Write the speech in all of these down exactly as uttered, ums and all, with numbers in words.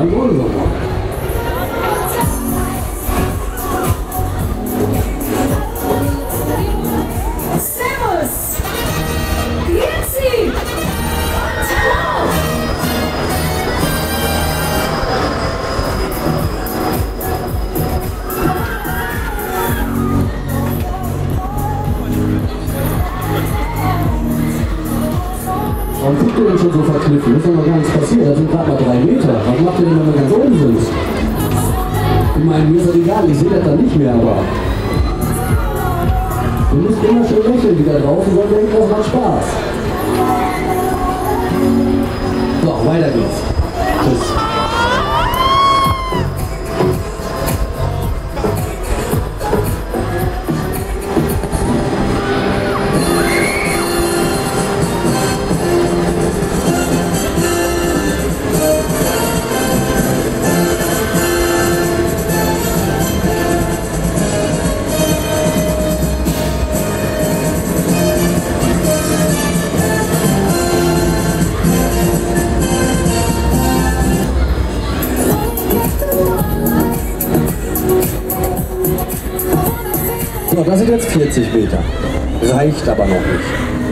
die Kohle nochmal. Servus! Grüezi! Hallo! Warum guckt ihr denn schon so verkniffen? Ist doch noch gar nichts passiert. Das sind gerade mal drei Meter. Was macht ihr denn, wenn wir ganz oben sind? Ich meine, mir ist das egal, ich sehe das dann nicht mehr, aber... Du musst immer schön lächeln, die da draußen sollen denken, das macht Spaß. So, weiter geht's. Tschüss. So, das sind jetzt vierzig Meter. Reicht aber noch nicht.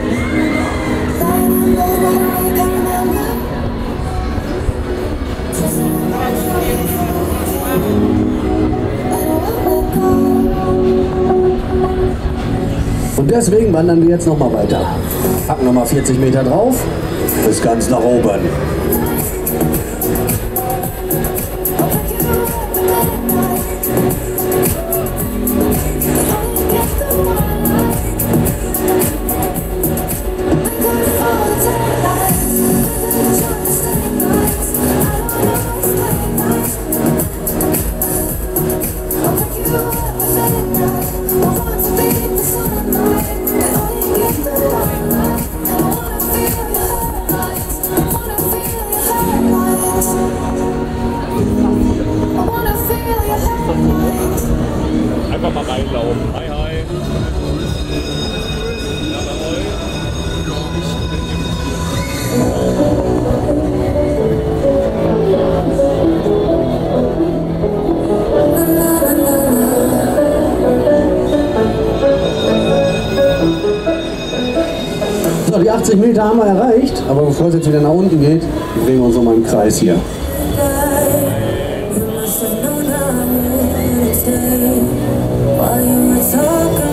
Und deswegen wandern wir jetzt noch mal weiter. Packen noch mal vierzig Meter drauf, bis ganz nach oben. Einfach mal reinlaufen. Hi, hi. So, die achtzig Meter haben wir erreicht, aber bevor es jetzt wieder nach unten geht, drehen wir uns nochmal im Kreis hier. While you were talking